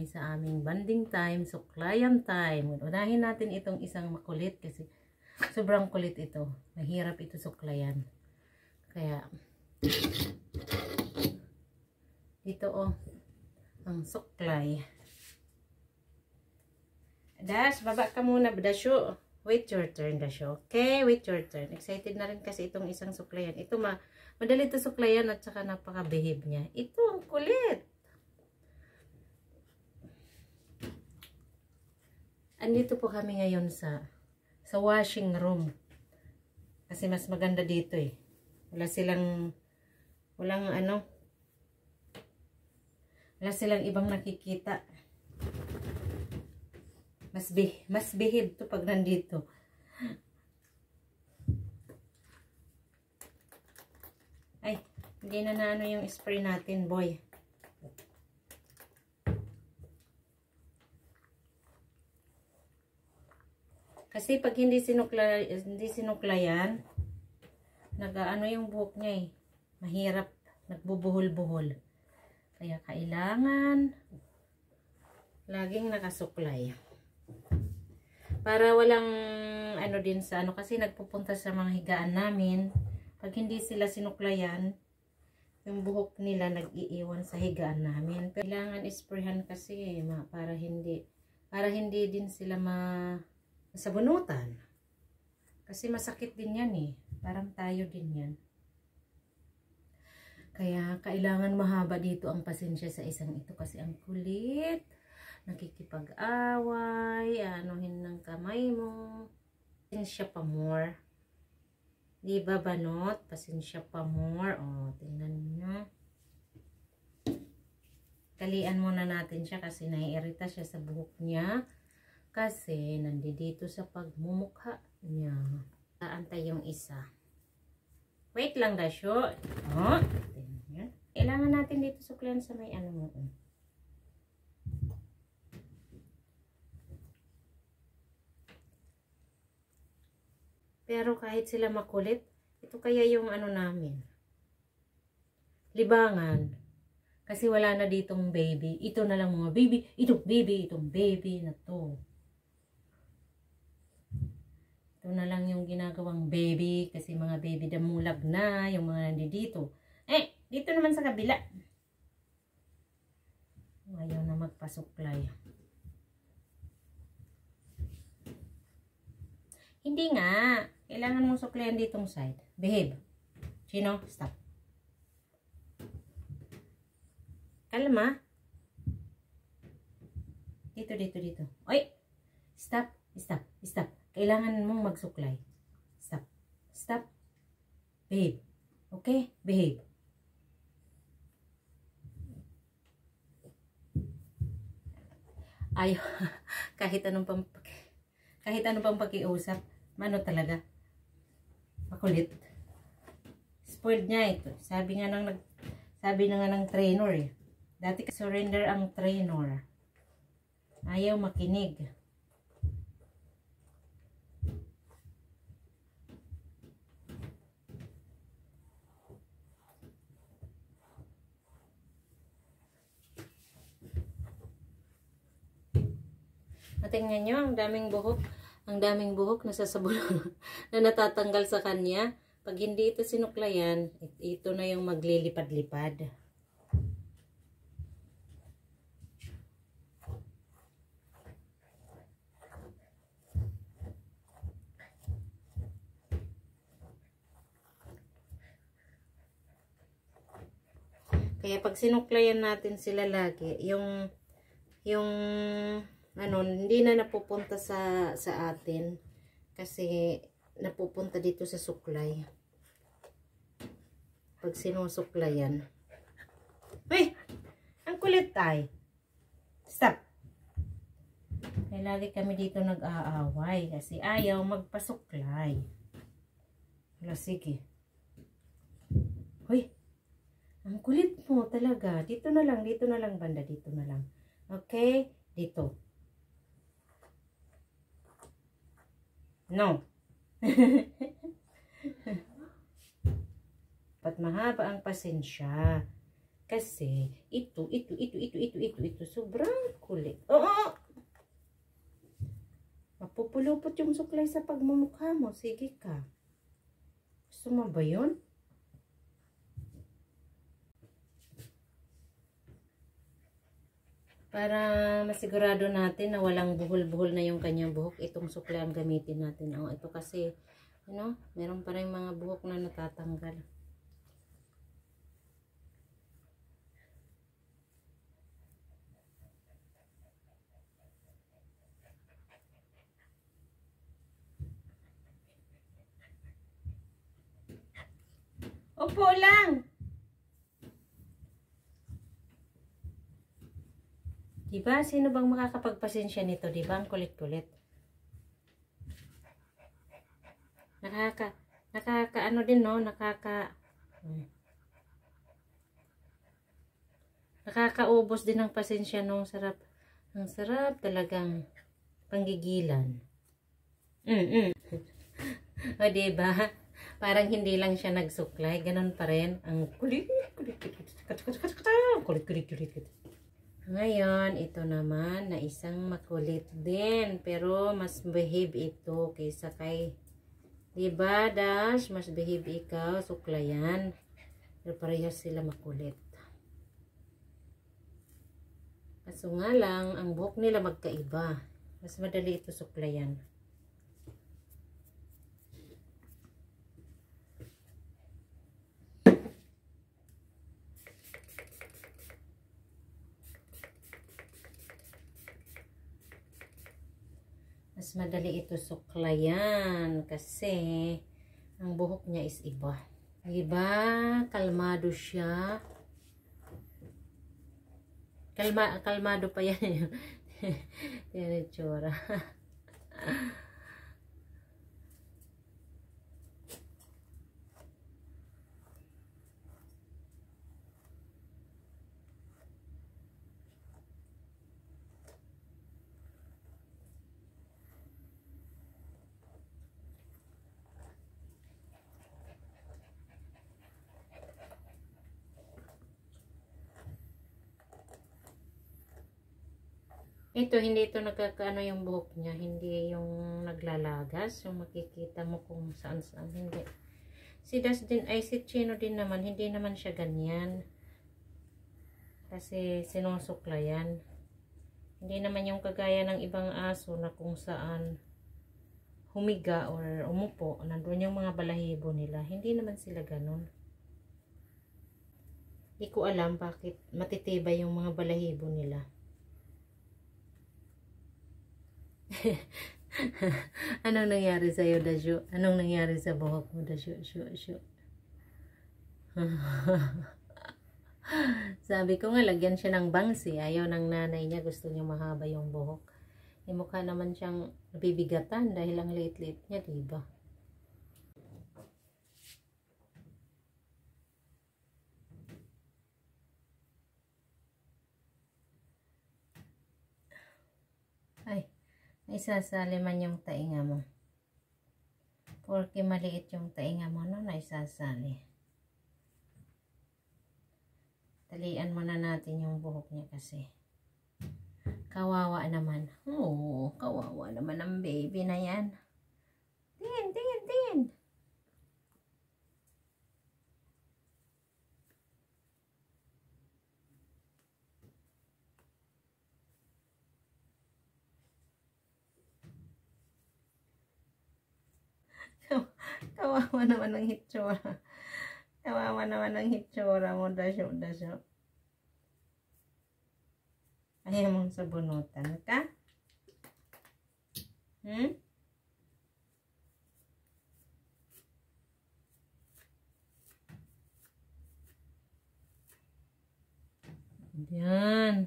kami sa aming bonding time, suklayan time. Unahin natin itong isang makulit kasi sobrang kulit ito. Mahirap ito suklayan. Kaya, dito ang suklay. Dash, baba ka muna, Dasyo. Wait your turn, Dasyo. Okay, wait your turn. Excited na rin kasi itong isang suklayan. Ito madali ito suklayan at saka napaka-behave niya. Ito ang kulit. Andito po kami ngayon sa washing room. Kasi mas maganda dito eh. Wala silang ibang nakikita. Mas behave to pag nandito. Ay, hindi na yung spray natin, boy. Kasi pag hindi sinuklayan, nag-ano yung buhok niya eh. Mahirap, nagbubuhol-buhol. Kaya kailangan laging nakasuklay. Para walang din sa kasi nagpupunta sa mga higaan namin. Pag hindi sila sinuklayan, yung buhok nila nag-iiwan sa higaan namin. Kailangan isprayhan kasi para hindi din sila masabunutan. Kasi masakit din yan eh. Parang tayo din yan. Kaya kailangan mahaba dito ang pasensya sa isang ito kasi ang kulit. Nakikipag-away, anuhin ng kamay mo. Pasensya pa more. Diba banot? Pasensya pa more. O, tingnan nyo. Kalian muna natin siya kasi naiirita siya sa buhok niya. Kasi nandito sa pagmumukha niya. Antay yung isa. Wait lang, Dasyo. Oh, kailangan natin dito suklayan sa may mo. Pero kahit sila makulit, ito kaya yung namin. Libangan. Kasi wala na ditong baby. Ito na lang mga baby. Itong baby na to. Ito na lang yung ginagawang baby. Kasi mga baby damulag na. Yung mga nandito. Dito naman sa kabila. Ayaw na magpasuklay. Hindi nga. Kailangan mong suklayan ditong side. Behave. Chino, stop. Kalma. Dito. Oy! Stop. Kailangan mong magsuklay. Stop. Behave. Okay? Behave. Ayaw. kahit anong pang pakiusap. Talaga. Makulit. Spoiled niya ito. Sabi na nga ng trainer eh. Dati surrender ang trainer. Ayaw makinig. Tingnan nyo, ang daming buhok na sasabon na natatanggal sa kanya. Pag hindi ito sinuklayan, ito na yung maglilipad-lipad. Kaya pag sinuklayan natin sila lagi, yung hindi na napupunta sa atin kasi napupunta dito sa suklay. Pag sinusuklayan. Uy! Ang kulit ay. Stop! Kaya lagi kami dito nag-aaway kasi ayaw magpasuklay. Wala, sige. Uy! Ang kulit mo talaga. Dito na lang banda. Dito na lang. Okay? Dito. No. Pat mahaba ang pasensya. Kasi, ito. Sobrang kulit. Oo! Mapupulupot yung suklay sa pagmumukha mo. Sige ka. Gusto mo ba yun? Para masigurado natin na walang buhol-buhol na yung kanyang buhok, itong suklay ang gamitin natin. Oh, ito kasi, meron pa rin mga buhok na natatanggal. Opo lang! Diba? Sino bang makakapagpasensya nito? Diba? Ang kulit-kulit. Nakaka din, no? Nakakaubos din ng pasensya, no? Sarap. Ang sarap talagang panggigilan. O, diba? Parang hindi lang siya nagsuklay. Ganon pa rin. Ang kulit. Ngayon, ito naman na isang makulit din. Pero mas behave ito kaysa kay... Diba, Dash? Mas behave ikaw. Suklayan. Pero parehas sila makulit. Kaso nga lang, ang buhok nila magkaiba. Mas madali ito suklayan. Mas madali ito suklayan kasi ang buhok niya is iba. Diba? Kalmado siya. Kalmado pa yan. Yan itsura. Ito, hindi ito nagkakaano yung buhok niya. Hindi yung naglalagas. Yung makikita mo kung saan-saan. Hindi. Si Das din, ay si Chino din naman. Hindi naman siya ganyan. Kasi sinusuklayan. Hindi naman yung kagaya ng ibang aso na kung saan humiga or umupo. Nandun yung mga balahibo nila. Hindi naman sila ganun. Hindi ko alam bakit matitibay yung mga balahibo nila. Anong nangyari sa'yo, Dasyo? Anong nangyari sa buhok mo, Dasyo? Sabi ko nga, lagyan siya ng bangs eh. Ayaw ng nanay niya, gusto niya mahaba yung buhok. Eh, mukha naman siyang nabibigatan dahil ang liit-liit niya, diba? Ay, naisasali man yung tainga mo. Porque maliit yung tainga mo, no? Naisasali. Talian muna natin yung buhok niya kasi. Kawawa naman. Oo, kawawa naman ang baby na yan. Tingin. Kawawa naman ang hitsura. Kawawa naman ang hitsura mo, Dasyo. Ayaw mong sabunutan ka? Yan.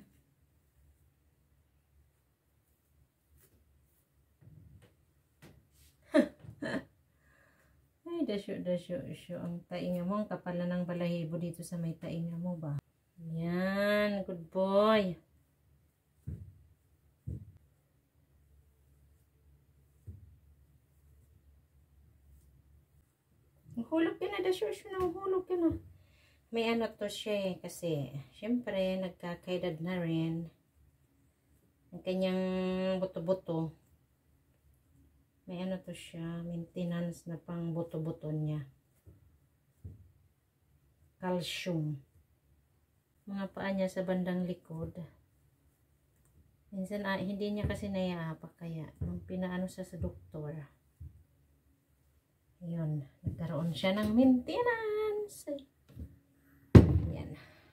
Ay, Dasyo. Ang tainga mo, ang kapal na ng balahibo dito sa may tainga mo ba? Yan, good boy. Hulog ka na, Dasyo. Hulog ka na. may ano to siya kasi syempre nagkakaedad na rin ang kanyang buto-buto. May ano to siya, maintenance na pang buto-buto niya. Calcium. Mga paa niya sa bandang likod. Minsan hindi niya kasi naiaapak, kaya nung pinaano siya sa doktor, yun, nagkaroon siya ng maintenance. Yan.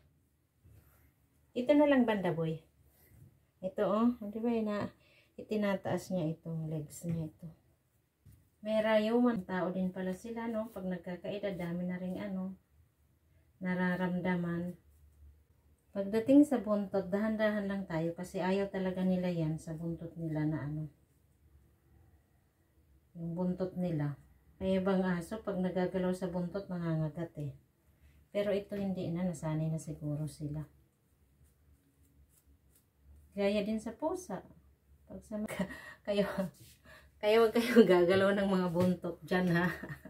Ito na lang banda boy. Ito di ba na itinataas niya itong legs niya ito. May rayuman, tao din pala sila, no? Pag nagkakaedad, dami na ring nararamdaman. Pagdating sa buntot, dahan-dahan lang tayo kasi ayaw talaga nila yan sa buntot nila na yung buntot nila. May ibang aso, pag nagagalaw sa buntot, nangangagat eh. Pero ito hindi na, nasanay na siguro sila. Gaya din sa pusa. Pag sa kayo wag kayo gagalaw ng mga buntot dyan, ha?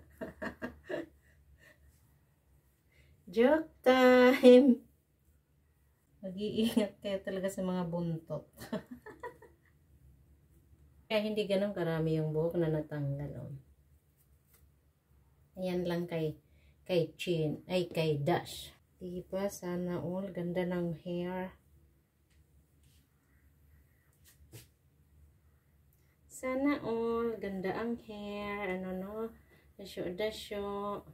Joke time! Mag-iingat kayo talaga sa mga buntot. Kaya hindi ganun karami yung buhok na natanggal. Ayan lang kay Chin, ay kay Dash. Diba? Sana all. Ganda ng hair. Sana all. Ganda ang hair. Dasyo.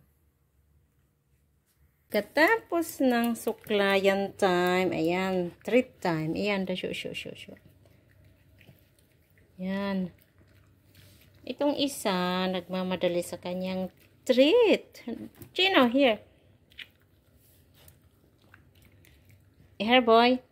Katapos ng suklayan time. Ayan. Treat time. Ayan. Dasyo. Ayan. Itong isa, nagmamadali sa kanyang treat. Chino, here. Here, boy.